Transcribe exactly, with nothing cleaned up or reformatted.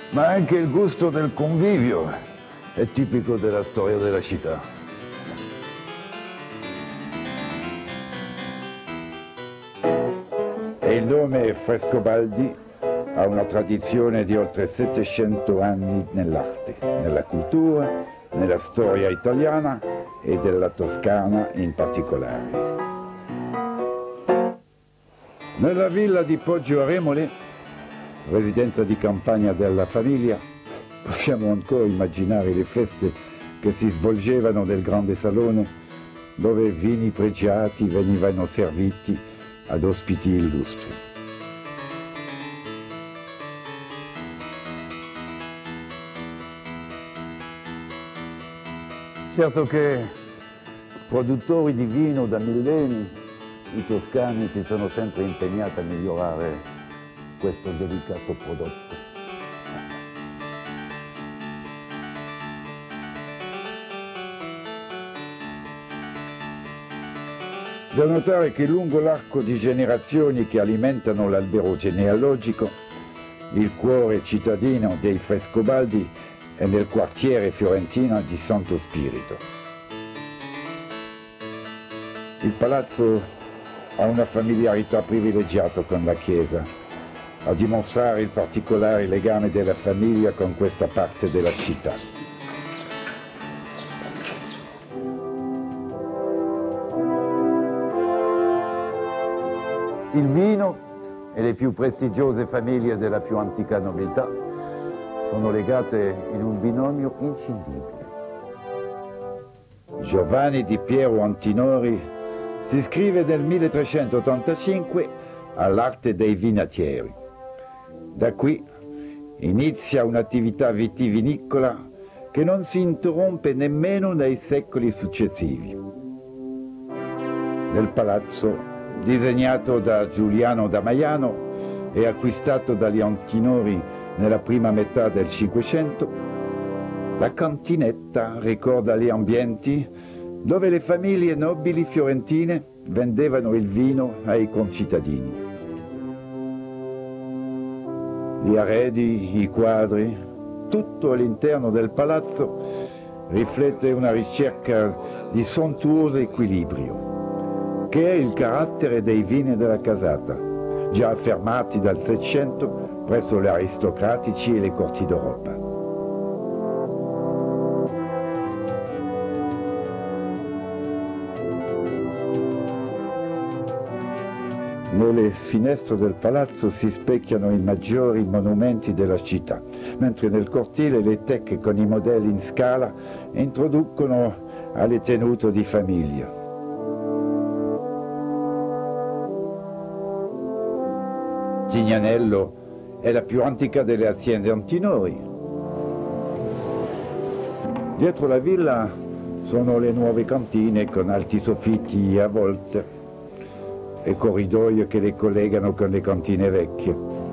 ma anche il gusto del convivio è tipico della storia della città. E il nome Frescobaldi ha una tradizione di oltre settecento anni nell'arte, nella cultura, nella storia italiana e della Toscana in particolare. Nella villa di Poggio a Remole, residenza di campagna della famiglia, possiamo ancora immaginare le feste che si svolgevano nel grande salone dove vini pregiati venivano serviti ad ospiti illustri. Certo che produttori di vino da millenni, i toscani si sono sempre impegnati a migliorare questo delicato prodotto. Da notare che lungo l'arco di generazioni che alimentano l'albero genealogico, il cuore cittadino dei Frescobaldi è nel quartiere fiorentino di Santo Spirito. Il palazzo ha una familiarità privilegiata con la chiesa, a dimostrare il particolare legame della famiglia con questa parte della città. Il vino e le più prestigiose famiglie della più antica nobiltà sono legate in un binomio inscindibile. Giovanni di Piero Antinori si iscrive nel milletrecentottantacinque all'arte dei vinatieri. Da qui inizia un'attività vitivinicola che non si interrompe nemmeno nei secoli successivi. Nel palazzo, disegnato da Giuliano da Maiano e acquistato dagli Antinori nella prima metà del Cinquecento, la cantinetta ricorda gli ambienti dove le famiglie nobili fiorentine vendevano il vino ai concittadini. Gli arredi, i quadri, tutto all'interno del palazzo riflette una ricerca di sontuoso equilibrio, che è il carattere dei vini della casata, già affermati dal Seicento presso gli aristocratici e le corti d'Europa. Nelle finestre del palazzo si specchiano i maggiori monumenti della città, mentre nel cortile le teche con i modelli in scala introducono alle tenute di famiglia. Tignanello è la più antica delle aziende Antinori. Dietro la villa sono le nuove cantine con alti soffitti a volte e corridoi che le collegano con le cantine vecchie.